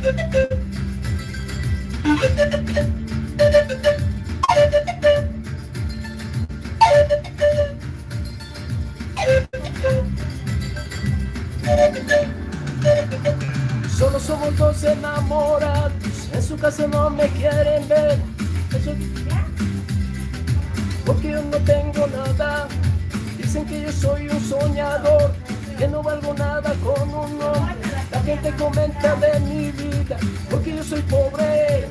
Solo somos dos enamorados, en su casa no me quieren ver. Porque yo no tengo nada, dicen que yo soy un soñador, que no valgo nada con un hombre. La gente comenta de mi vida, porque yo soy pobre.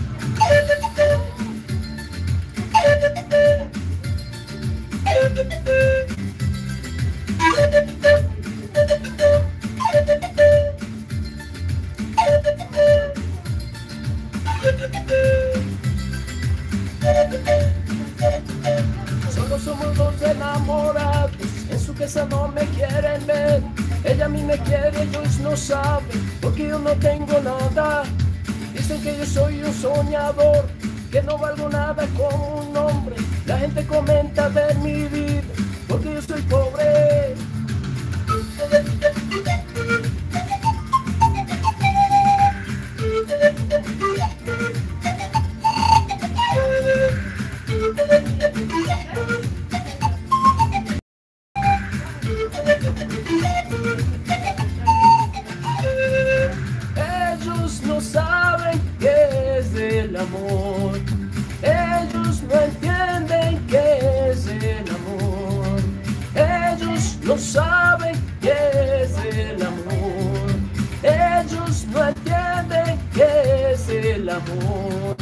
Solo somos dos enamorados, en su casa no me quieren ver. Ella a mí me quiere, ellos no saben, porque yo no tengo nada. Dicen que yo soy un soñador, que no valgo nada como un hombre. La gente comenta de mi vida, porque yo soy pobre. Ellos no saben qué es el amor, ellos no entienden qué es el amor, ellos no saben qué es el amor, ellos no entienden qué es el amor.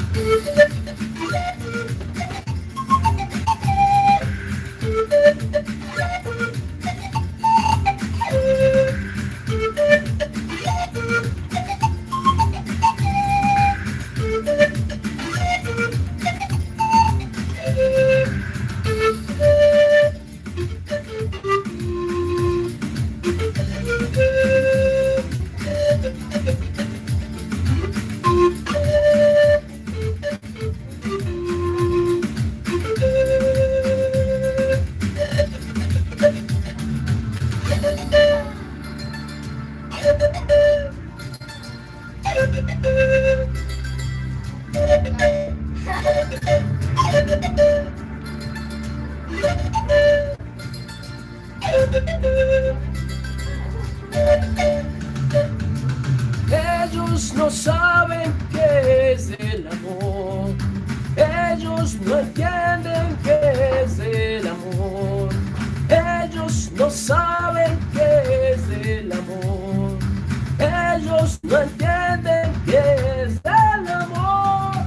Ellos no saben qué es el amor, ellos no entienden qué es el amor, ellos no saben qué es el amor, ellos no entienden qué es el amor.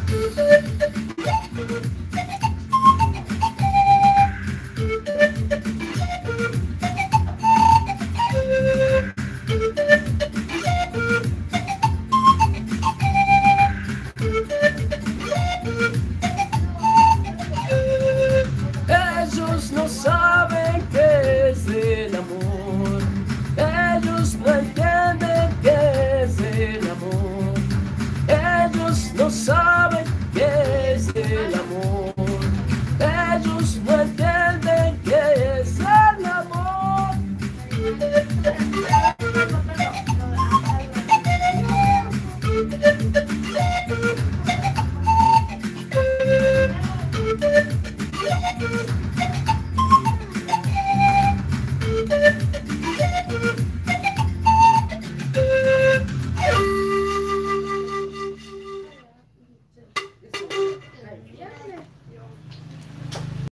Ellos no saben qué es el amor, ellos no entienden qué es el amor, ellos no saben qué es el amor, ellos no entienden.